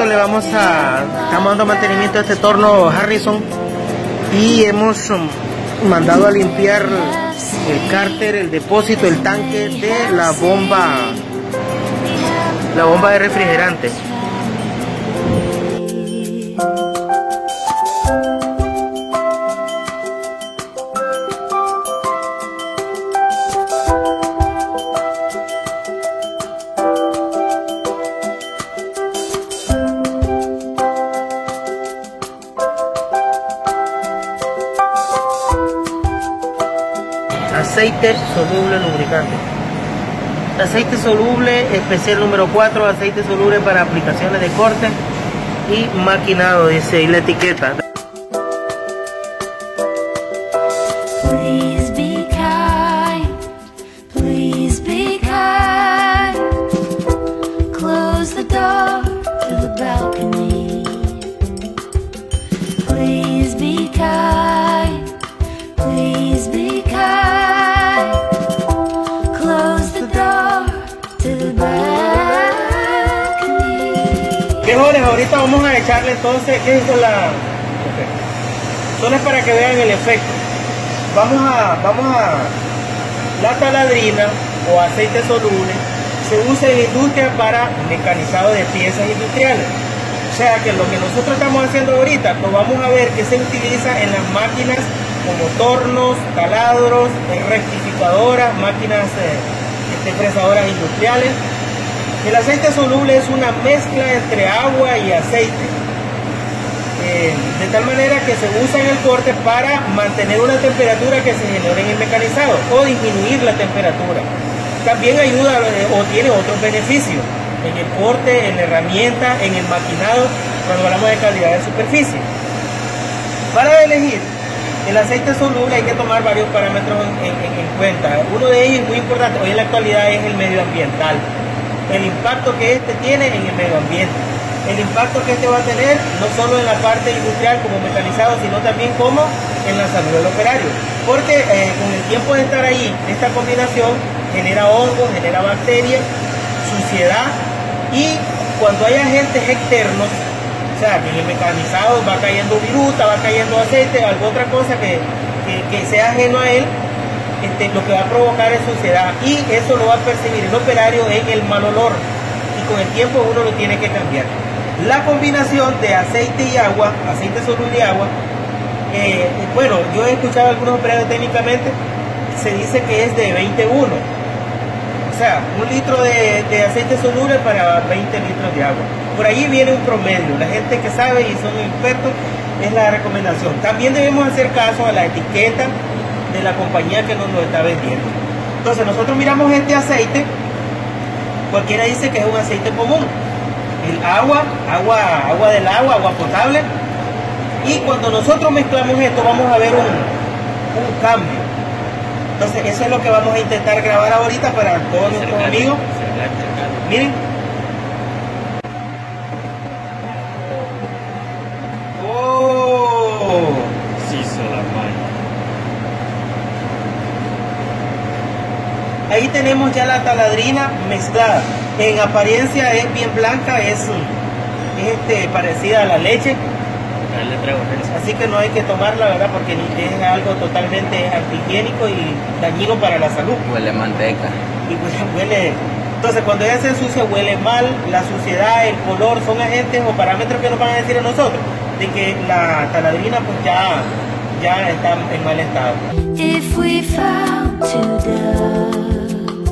estamos dando mantenimiento a este torno Harrison y hemos mandado a limpiar el cárter, el depósito, el tanque de la bomba de refrigerante. Aceite soluble lubricante. Aceite soluble especial número 4, aceite soluble para aplicaciones de corte y maquinado, dice ahí la etiqueta. Please be kind, please be kind. Close the door to the balcony. Please be kind, please be kind. Mejores, ahorita vamos a echarle entonces, ¿qué es la? Solo es para que vean el efecto. Vamos a la taladrina o aceite soluble se usa en la industria para mecanizado de piezas industriales. O sea que lo que nosotros estamos haciendo ahorita, lo vamos a ver que se utiliza en las máquinas como tornos, taladros, rectificadoras, máquinas fresadoras industriales. El aceite soluble es una mezcla entre agua y aceite, de tal manera que se usa en el corte para mantener una temperatura que se genere en el mecanizado o disminuir la temperatura. También ayuda o tiene otros beneficios en el corte, en la herramienta, en el maquinado, cuando hablamos de calidad de superficie. Para elegir el aceite soluble hay que tomar varios parámetros en cuenta. Uno de ellos muy importante hoy en la actualidad es el medioambiental. El impacto que este tiene en el medio ambiente, el impacto que este va a tener no solo en la parte industrial como mecanizado, sino también como en la salud del operario, porque con el tiempo de estar ahí, esta combinación genera hongos, genera bacterias, suciedad, y cuando hay agentes externos, o sea, que en el mecanizado va cayendo viruta, va cayendo aceite, alguna otra cosa que sea ajeno a él, lo que va a provocar es suciedad, y eso lo va a percibir el operario en el mal olor, y con el tiempo uno lo tiene que cambiar. La combinación de aceite y agua, aceite soluble y agua, bueno, yo he escuchado a algunos operarios técnicamente, se dice que es de 20-1, o sea, 1 litro de aceite soluble para 20 litros de agua. Por allí viene un promedio, la gente que sabe y son expertos, es la recomendación. También debemos hacer caso a la etiqueta de la compañía que nos lo está vendiendo. Entonces nosotros miramos este aceite, cualquiera dice que es un aceite común, el agua del agua, agua potable, y cuando nosotros mezclamos esto vamos a ver un cambio. Entonces eso es lo que vamos a intentar grabar ahorita para todos nuestros amigos. Miren. ¡Oh! Sí, solamente. Ahí tenemos ya la taladrina mezclada. En apariencia es bien blanca, es parecida a la leche. Así que no hay que tomarla, ¿verdad? Porque es algo totalmente antihigiénico y dañino para la salud. Huele a manteca. Y pues huele. Entonces cuando ella se ensucia huele mal, la suciedad, el color, son agentes o parámetros que nos van a decir a nosotros de que la taladrina pues ya está en mal estado. If we found two doves,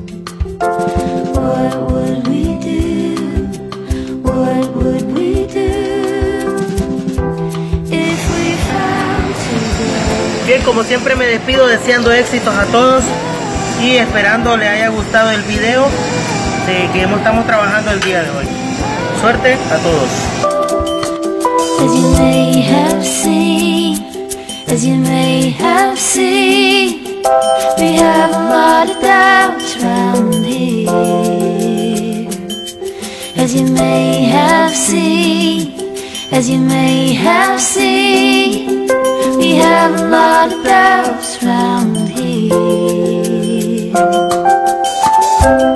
what would we do? What would we do? If we found two doves. Bien, como siempre me despido deseando éxitos a todos y esperando les haya gustado el video de que estamos trabajando el día de hoy. Suerte a todos. As you may have seen, as you may have seen, we have a lot of doubts round here. As you may have seen, as you may have seen, we have a lot of doubts round here.